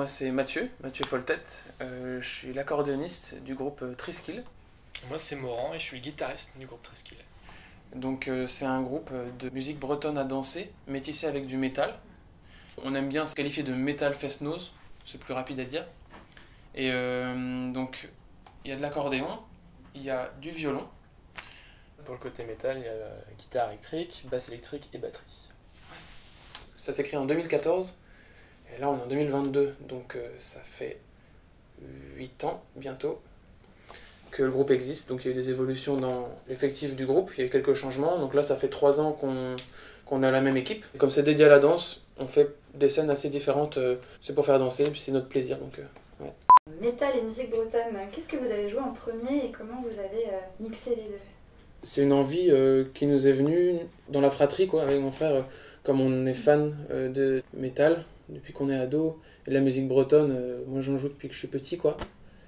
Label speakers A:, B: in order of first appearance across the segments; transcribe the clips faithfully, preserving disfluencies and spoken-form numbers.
A: moi c'est Mathieu, Mathieu Foltet, euh, je suis l'accordéoniste du groupe euh, Triskill.
B: Moi c'est Morand et je suis guitariste du groupe Triskill.
A: Donc euh, c'est un groupe de musique bretonne à danser, métissé avec du métal. On aime bien se qualifier de metal fest-noz, c'est plus rapide à dire. Et euh, donc il y a de l'accordéon, il y a du violon.
B: Pour le côté métal, il y a la guitare électrique, basse électrique et batterie.
A: Ça s'est créé en deux mille quatorze, et là on est en deux mille vingt-deux, donc euh, ça fait huit ans bientôt que le groupe existe. Donc il y a eu des évolutions dans l'effectif du groupe, il y a eu quelques changements, donc là ça fait trois ans qu'on qu'on a la même équipe. Et comme c'est dédié à la danse, on fait des scènes assez différentes, euh, c'est pour faire danser, et puis c'est notre plaisir. Donc, euh, ouais.
C: Métal et musique bretonne, qu'est-ce que vous avez joué en premier et comment vous avez euh, mixé les deux?
A: C'est une envie euh, qui nous est venue dans la fratrie, quoi, avec mon frère. Euh, comme on est fan euh, de métal depuis qu'on est ado, et de la musique bretonne, euh, moi j'en joue depuis que je suis petit, quoi.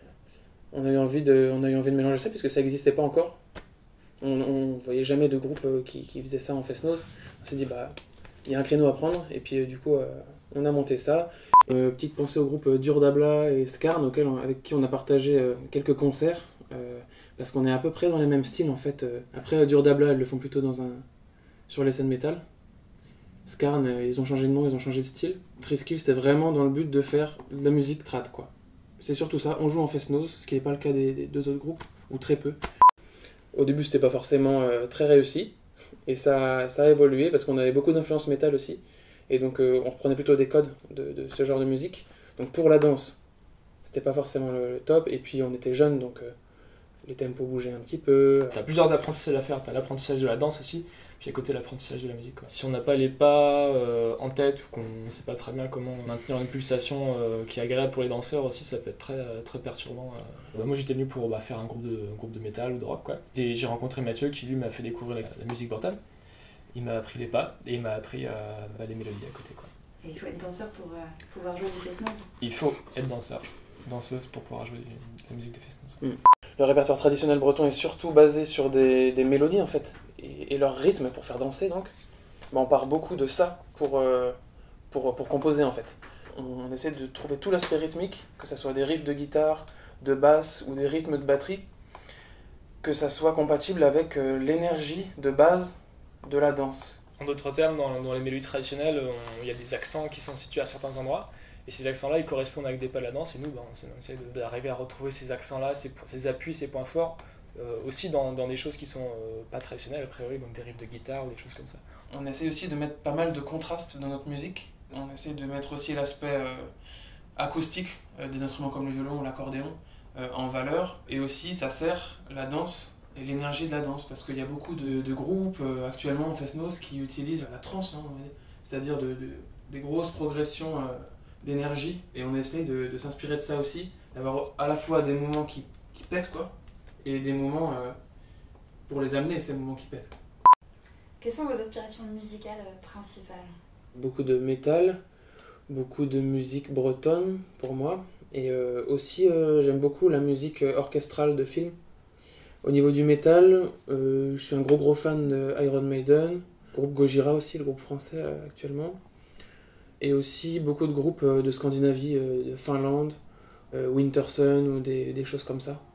A: On a eu envie de, on a eu envie de mélanger ça, puisque ça n'existait pas encore. On ne voyait jamais de groupe euh, qui, qui faisait ça en fest-noz. On s'est dit, bah, il y a un créneau à prendre, et puis euh, du coup, euh, on a monté ça. Euh, petite pensée au groupe euh, Dur Dabla et Scarn, auquel on, avec qui on a partagé euh, quelques concerts. Euh, parce qu'on est à peu près dans les mêmes styles en fait. Après, Dur Dabla, elles le font plutôt dans un... sur les scènes métal. Scarn, ils ont changé de nom, ils ont changé de style. Triskill, c'était vraiment dans le but de faire de la musique trad, quoi. C'est surtout ça, on joue en fest-noz, ce qui n'est pas le cas des, des deux autres groupes, ou très peu. Au début, c'était pas forcément euh, très réussi, et ça, ça a évolué parce qu'on avait beaucoup d'influence métal aussi. Et donc, euh, on reprenait plutôt des codes de, de ce genre de musique. Donc, pour la danse, c'était pas forcément le, le top, et puis on était jeunes, donc... Euh, les tempos bougeaient un petit peu.
B: T'as plusieurs apprentissages à faire, t'as l'apprentissage de la danse aussi, puis à côté l'apprentissage de la musique, quoi. Si on n'a pas les pas euh, en tête, ou qu'on ne sait pas très bien comment maintenir une pulsation euh, qui est agréable pour les danseurs aussi, ça peut être très, très perturbant. Euh. Bah, moi j'étais venu pour bah, faire un groupe de, un groupe de métal ou de rock, quoi. Et j'ai rencontré Mathieu qui lui m'a fait découvrir la, la musique bretonne. Il m'a appris les pas et il m'a appris euh, bah, les mélodies à côté, quoi.
C: Et il faut être danseur pour euh, pouvoir jouer du fest-noz?
B: Il faut être danseur, danseuse pour pouvoir jouer du, de la musique de fest-noz.
A: Mm. Le répertoire traditionnel breton est surtout basé sur des, des mélodies en fait, et, et leur rythme pour faire danser donc. Ben, on part beaucoup de ça pour, euh, pour, pour composer en fait. On, on essaie de trouver tout l'aspect rythmique, que ce soit des riffs de guitare, de basse ou des rythmes de batterie, que ça soit compatible avec euh, l'énergie de base de la danse.
B: En d'autres termes, dans, dans les mélodies traditionnelles, il y a des accents qui sont situés à certains endroits. Et ces accents-là, ils correspondent avec des pas de la danse, et nous, ben, on essaie d'arriver à retrouver ces accents-là, ces, ces appuis, ces points forts, euh, aussi dans, dans des choses qui sont euh, pas traditionnelles, a priori, donc des riffs de guitare ou des choses comme ça.
A: On essaie aussi de mettre pas mal de contrastes dans notre musique. On essaie de mettre aussi l'aspect euh, acoustique euh, des instruments comme le violon ou l'accordéon euh, en valeur, et aussi ça sert la danse et l'énergie de la danse, parce qu'il y a beaucoup de, de groupes euh, actuellement en fest-noz qui utilisent la trance, hein, c'est-à-dire de, de, des grosses progressions euh, d'énergie, et on essaie de, de s'inspirer de ça aussi, d'avoir à la fois des moments qui, qui pètent quoi, et des moments euh, pour les amener, ces moments qui pètent.
C: Quelles sont vos aspirations musicales principales?
A: Beaucoup de métal, beaucoup de musique bretonne pour moi, et euh, aussi euh, j'aime beaucoup la musique orchestrale de film. Au niveau du métal, euh, je suis un gros gros fan de Iron Maiden, groupe Gojira aussi, le groupe français euh, actuellement. Et aussi beaucoup de groupes de Scandinavie, de Finlande, Wintersun ou des, des choses comme ça.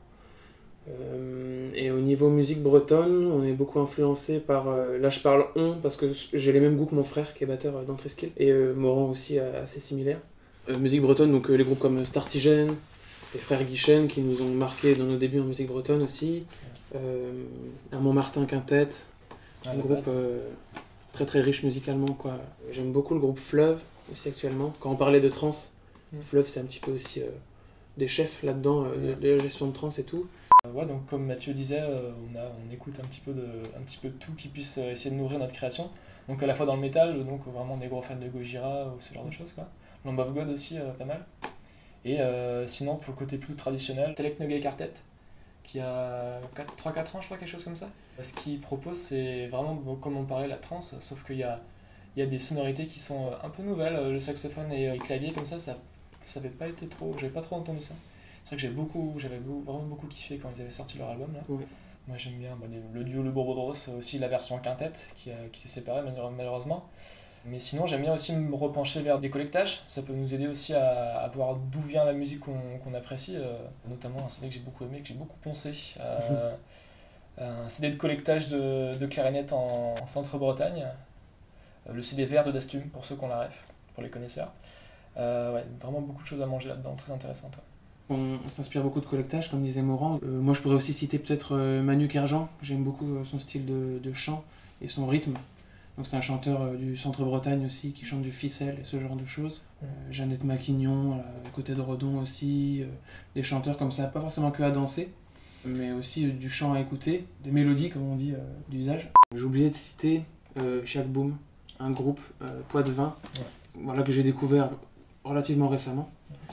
A: Et au niveau musique bretonne, on est beaucoup influencé par... Là je parle on parce que j'ai les mêmes goûts que mon frère qui est batteur dans Triskill. Et Morand aussi assez similaire. Musique bretonne, donc les groupes comme Startigène, les frères Guichen qui nous ont marqué dans nos débuts en musique bretonne aussi. Euh, un Montmartin Quintet, ah, un groupe euh, très très riche musicalement, quoi. J'aime beaucoup le groupe Fleuve aussi actuellement. Quand on parlait de trance, mmh. Fleuve c'est un petit peu aussi euh, des chefs là-dedans, euh, de, de la gestion de trance et tout.
B: Euh, ouais, donc comme Mathieu disait, euh, on, a, on écoute un petit, peu de, un petit peu de tout qui puisse euh, essayer de nourrir notre création. Donc à la fois dans le métal, donc vraiment des gros fans de Gojira ou ce genre de choses, quoi. Lamb of God aussi, euh, pas mal. Et euh, sinon pour le côté plus traditionnel, Telek Nogai Quartet, qui a trois quatre ans je crois, quelque chose comme ça. Ce qu'il propose c'est vraiment, bon, comme on parlait, la trance, sauf qu'il y a Il y a des sonorités qui sont un peu nouvelles, le saxophone et le clavier comme ça, ça ça avait pas été trop, j'avais pas trop entendu ça. C'est vrai que j'ai beaucoup, j'avais vraiment beaucoup kiffé quand ils avaient sorti leur album là. Oui. Moi j'aime bien bah, le duo Le Bourboudros, aussi la version quintette qui, a, qui s'est séparée malheureusement. Mais sinon, j'aime bien aussi me repencher vers des collectages. Ça peut nous aider aussi à, à voir d'où vient la musique qu'on qu'on apprécie. Euh, notamment un C D que j'ai beaucoup aimé, que j'ai beaucoup poncé. Euh, un C D de collectage de, de clarinette en, en Centre-Bretagne. Euh, le C D vert de Dastum, pour ceux qui ont la ref, pour les connaisseurs. Euh, ouais, vraiment beaucoup de choses à manger là-dedans, très intéressantes.
A: On, on s'inspire beaucoup de collectage, comme disait Morand. Euh, moi, je pourrais aussi citer peut-être euh, Manu Kerjan. J'aime beaucoup euh, son style de, de chant et son rythme. Donc c'est un chanteur euh, du Centre-Bretagne aussi, qui chante du ficelle et ce genre de choses. Euh, Jeannette Maquignon, euh, côté de Redon aussi. Euh, des chanteurs comme ça, pas forcément que à danser, mais aussi euh, du chant à écouter, des mélodies, comme on dit, euh, d'usage. J'ai oublié de citer euh, Shaq Boom, un groupe, euh, Poids-de-Vin, ouais. Voilà, que j'ai découvert relativement récemment.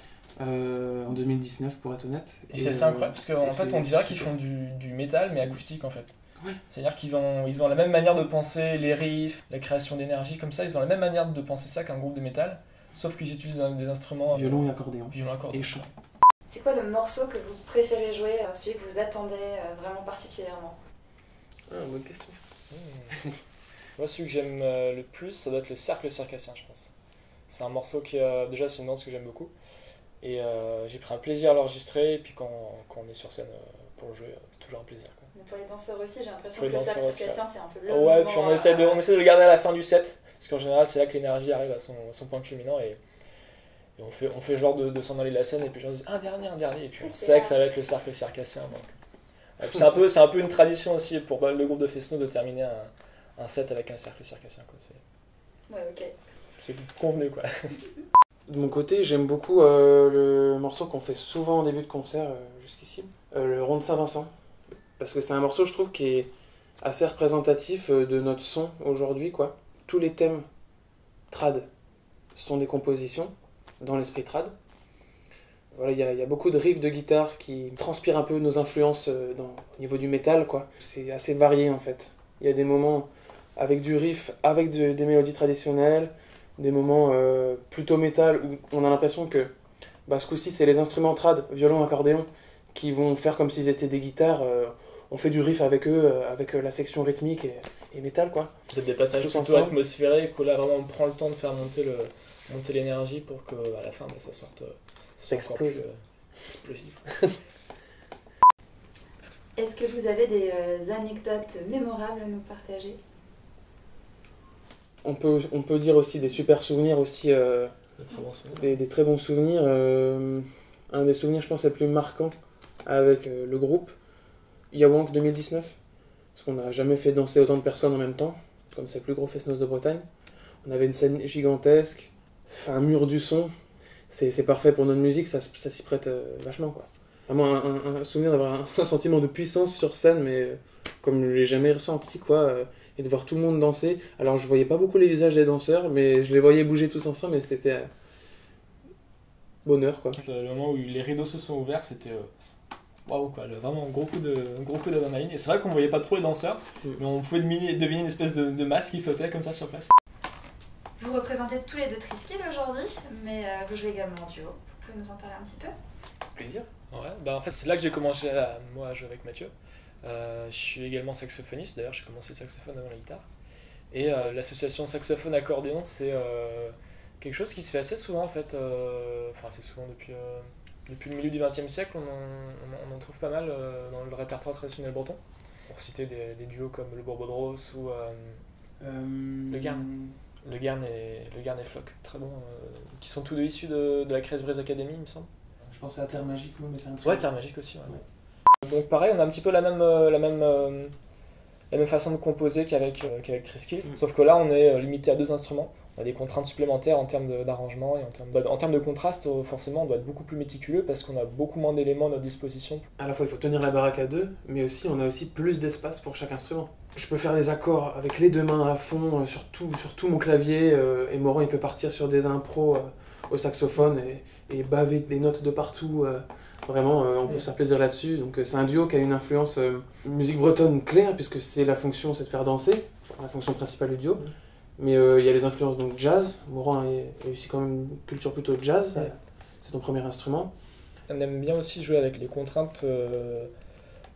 A: Euh, en deux mille dix-neuf pour être honnête.
B: Et, et c'est euh, incroyable parce qu'en fait on dirait qu'ils font du, du métal mais acoustique en fait. Ouais. C'est-à-dire qu'ils ont, ils ont la même manière de penser les riffs, la création d'énergie comme ça, ils ont la même manière de penser ça qu'un groupe de métal, sauf qu'ils utilisent des instruments...
A: Violon et accordéon.
B: Violon, accordéon.
A: Et chant.
C: C'est quoi le morceau que vous préférez jouer, celui que vous attendez vraiment particulièrement?
A: Ah, bonne question.
B: Mmh. Moi celui que j'aime le plus, ça doit être le Cercle Circassien je pense. C'est un morceau qui, euh, déjà c'est une danse que j'aime beaucoup. Et euh, j'ai pris un plaisir à l'enregistrer, et puis quand, quand on est sur scène euh, pour le jouer, euh, c'est toujours un plaisir. Quoi.
C: Mais pour les danseurs aussi, j'ai l'impression que le Cercle Circassien, c'est un peu le
B: ouais,
C: moment...
B: puis on essaie, de, on essaie de le garder à la fin du set, parce qu'en général, c'est là que l'énergie arrive à son, son point culminant, et, et on, fait, on fait genre de, de s'en aller de la scène, et puis les gens disent un dernier, un dernier, et puis on sait que ça va être le Cercle Circassien. Donc. C'est un, peu, un peu une tradition aussi pour le groupe de Fesno de terminer un, un set avec un Cercle Circassien. Quoi. C'est,
C: ouais, ok.
B: C'est convenu, quoi.
A: De mon côté, j'aime beaucoup euh, le morceau qu'on fait souvent en début de concert euh, jusqu'ici, euh, le Rond de Saint-Vincent. Parce que c'est un morceau, je trouve, qui est assez représentatif euh, de notre son aujourd'hui, quoi. Tous les thèmes trad sont des compositions dans l'esprit trad. Voilà, il y, y a beaucoup de riffs de guitare qui transpirent un peu nos influences euh, dans, au niveau du métal, quoi. C'est assez varié, en fait. Il y a des moments avec du riff, avec de, des mélodies traditionnelles, des moments euh, plutôt métal où on a l'impression que bah, ce coup-ci c'est les instruments trad, violon, accordéon, qui vont faire comme s'ils étaient des guitares. Euh, on fait du riff avec eux, euh, avec euh, la section rythmique et, et métal, quoi.
B: C'est des passages plutôt ensemble. Atmosphériques où là vraiment on prend le temps de faire monter le monter l'énergie pour que à la fin bah, ça sorte, ça sorte encore plus euh, explosif.
C: Est-ce que vous avez des euh, anecdotes mémorables à nous partager?
A: On peut, on peut dire aussi des super souvenirs, aussi, euh,
B: des, très bons souvenirs.
A: Des, des très bons souvenirs. Euh, un des souvenirs, je pense, les plus marquants avec euh, le groupe, Yawank deux mille dix-neuf, parce qu'on n'a jamais fait danser autant de personnes en même temps, comme c'est le plus gros Fest-Noz de Bretagne. On avait une scène gigantesque, un mur du son, c'est, c'est parfait pour notre musique, ça, ça s'y prête euh, vachement, quoi. Vraiment un, un, un souvenir d'avoir un, un sentiment de puissance sur scène, mais euh, comme je l'ai jamais ressenti, quoi. Euh, et de voir tout le monde danser. Alors je voyais pas beaucoup les visages des danseurs, mais je les voyais bouger tous ensemble, et c'était euh, bonheur, quoi.
B: Le moment où les rideaux se sont ouverts, c'était waouh, quoi. Le, vraiment un gros coup de, un gros coup d'adrénaline. Et c'est vrai qu'on voyait pas trop les danseurs, mm. mais on pouvait deviner, deviner une espèce de, de masse qui sautait comme ça sur place.
C: Vous représentez tous les deux Triskill aujourd'hui, mais euh, vous jouez également en duo. Vous pouvez nous en parler un petit peu?
B: Plaisir. Ouais, bah en fait c'est là que j'ai commencé à, moi à jouer avec Mathieu. Euh, je suis également saxophoniste, d'ailleurs j'ai commencé le saxophone avant la guitare. Et euh, l'association saxophone-accordéon, c'est euh, quelque chose qui se fait assez souvent en fait, euh, enfin assez souvent depuis, euh, depuis le milieu du vingtième siècle, on en, on en trouve pas mal euh, dans le répertoire traditionnel breton. Pour citer des, des duos comme le Bourbeau ou euh, euh, le Garn. Le Garn et, le Garn et Floc, très bon, euh, qui sont tous deux issus de, de la Crèse Brise Academy, il me semble.
A: Je pensais à Terre Magique, oui, mais c'est un truc.
B: Ouais, Terre Magique aussi, ouais. ouais. Donc pareil, on a un petit peu la même, euh, la même, euh, la même façon de composer qu'avec, euh, qu'avec Triskill, mm. sauf que là on est limité à deux instruments. On a des contraintes supplémentaires en termes de, d'arrangement et en termes, bah, en termes de contraste, forcément on doit être beaucoup plus méticuleux parce qu'on a beaucoup moins d'éléments à notre disposition.
A: À la fois il faut tenir la baraque à deux, mais aussi on a aussi plus d'espace pour chaque instrument. Je peux faire des accords avec les deux mains à fond euh, sur, tout, sur tout mon clavier, euh, et Morand il peut partir sur des impros euh, au saxophone et, et baver des notes de partout. Euh, vraiment, euh, on peut se faire plaisir là-dessus. Donc euh, c'est un duo qui a une influence euh, musique bretonne claire, puisque c'est la fonction, c'est de faire danser, la fonction principale du duo. Mais il euh, y a les influences donc jazz. Morand est, est aussi quand même une culture plutôt jazz, ouais. C'est ton premier instrument.
B: On aime bien aussi jouer avec les contraintes euh,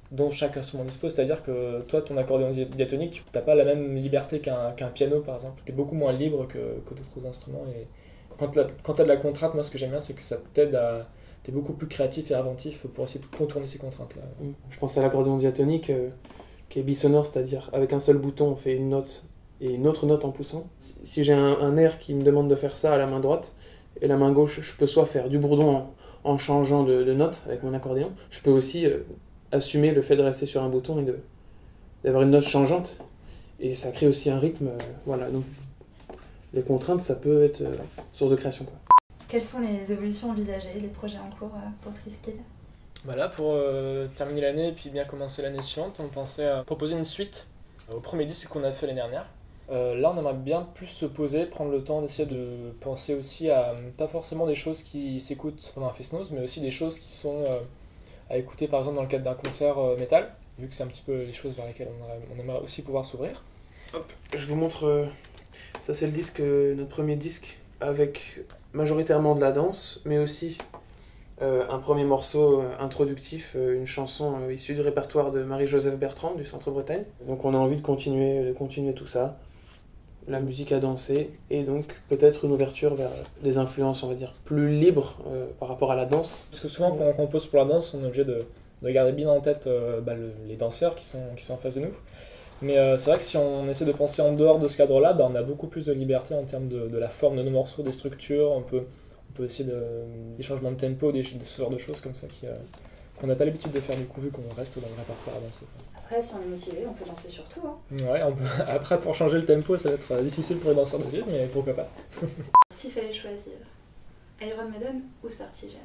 B: dont chaque instrument dispose, c'est-à-dire que toi, ton accordéon di- diatonique, tu n'as pas la même liberté qu'un qu'un piano, par exemple. Tu es beaucoup moins libre que, que d'autres instruments. Et quand tu as de la contrainte, moi, ce que j'aime bien, c'est que ça t'aide à... Tu es beaucoup plus créatif et inventif pour essayer de contourner ces contraintes-là.
A: Je pense à l'accordéon diatonique, euh, qui est bisonore, c'est-à-dire avec un seul bouton, on fait une note et une autre note en poussant. Si, si j'ai un, un air qui me demande de faire ça à la main droite, et la main gauche, je peux soit faire du bourdon en, en changeant de, de note avec mon accordéon, je peux aussi euh, assumer le fait de rester sur un bouton et de, d'avoir une note changeante, et ça crée aussi un rythme. Euh, voilà, donc les contraintes, ça peut être euh, source de création, quoi.
C: Quelles sont les évolutions envisagées, les projets en cours euh, pour Triskill?
B: Bah là, pour euh, terminer l'année et puis bien commencer l'année suivante, on pensait à proposer une suite au premier disque qu'on a fait l'année dernière. Euh, là, on aimerait bien plus se poser, prendre le temps d'essayer de penser aussi à pas forcément des choses qui s'écoutent pendant un fest-noz, mais aussi des choses qui sont euh, à écouter par exemple dans le cadre d'un concert euh, métal, vu que c'est un petit peu les choses vers lesquelles on, aurait, on aimerait aussi pouvoir s'ouvrir.
A: Hop, je vous montre. Euh, ça, c'est le disque, euh, notre premier disque, avec majoritairement de la danse, mais aussi euh, un premier morceau euh, introductif, euh, une chanson euh, issue du répertoire de Marie-Joseph Bertrand du Centre-Bretagne. Donc on a envie de continuer, de continuer tout ça, la musique à danser, et donc peut-être une ouverture vers des influences, on va dire, plus libres euh, par rapport à la danse.
B: Parce que souvent, quand on compose pour la danse, on est obligé de, de garder bien en tête euh, bah, le, les danseurs qui sont, qui sont en face de nous. Mais euh, c'est vrai que si on essaie de penser en dehors de ce cadre-là, bah, on a beaucoup plus de liberté en termes de, de la forme de nos morceaux, des structures. On peut, on peut essayer de, des changements de tempo, des, de ce genre de choses comme ça qui, euh, qu'on n'a pas l'habitude de faire du coup, vu qu'on reste dans le répertoire à danser.
C: Après, si on est motivé, on peut danser sur tout. Hein.
B: Ouais, on peut... après pour changer le tempo, ça va être difficile pour les danseurs de gym, mais pourquoi pas.
C: S'il fallait choisir Iron Maiden ou Startigen?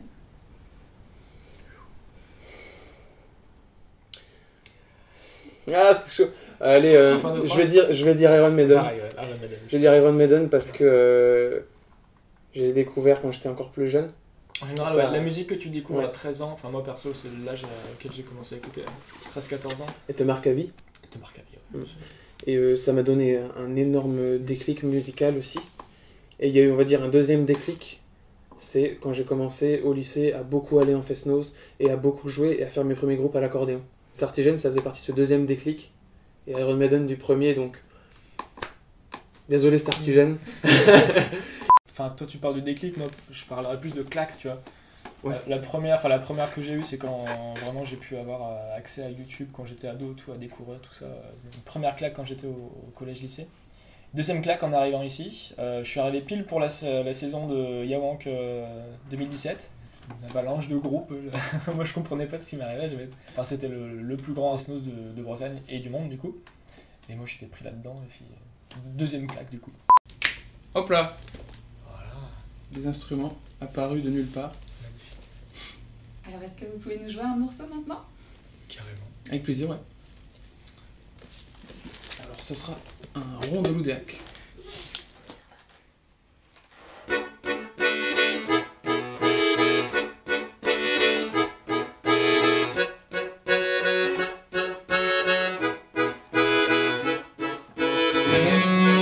A: Ah, c'est chaud. Allez, euh,
B: Enfin,
A: je, vais dire, je vais dire Iron Maiden.
B: Pareil, ouais, Iron Maiden.
A: Je vais dire Iron Maiden parce que euh, je les ai découverts quand j'étais encore plus jeune.
B: En général,
A: Ça-
B: ouais, la musique que tu découvres
A: Ouais.
B: à treize ans, enfin moi perso, c'est l'âge auquel j'ai commencé à écouter, treize quatorze ans,
A: Et te marque à vie.
B: et te marque à vie. Ouais.
A: Mm. Et euh, ça m'a donné un énorme déclic musical aussi. Et il y a eu, on va dire, un deuxième déclic. C'est quand j'ai commencé au lycée à beaucoup aller en fest-noz et à beaucoup jouer et à faire mes premiers groupes à l'accordéon. Startigen, ça faisait partie de ce deuxième déclic. Et Iron Maiden du premier, donc... Désolé Startigen.
B: Enfin, toi tu parles du déclic, moi je parlerais plus de claque, tu vois.
A: Ouais.
B: La, la première, enfin la première que j'ai eue, c'est quand vraiment j'ai pu avoir euh, accès à YouTube quand j'étais ado, tout à découvrir tout ça. Une première claque quand j'étais au, au collège-lycée. Deuxième claque en arrivant ici, euh, je suis arrivé pile pour la, la saison de Yawank euh, deux mille dix-sept. Une avalanche de groupes, je- moi je comprenais pas ce qui m'arrivait. j'avais- Enfin, c'était le, le plus grand asnos de, de Bretagne et du monde du coup. Et moi j'étais pris là-dedans et puis euh, deuxième claque du coup.
A: Hop là.
B: Voilà,
A: Des instruments apparus de nulle part.
B: magnifique,
C: Alors, est-ce que vous pouvez nous jouer un morceau maintenant?
B: carrément.
A: Avec plaisir, ouais. Alors ce sera un rond de Loudéac.
B: Thank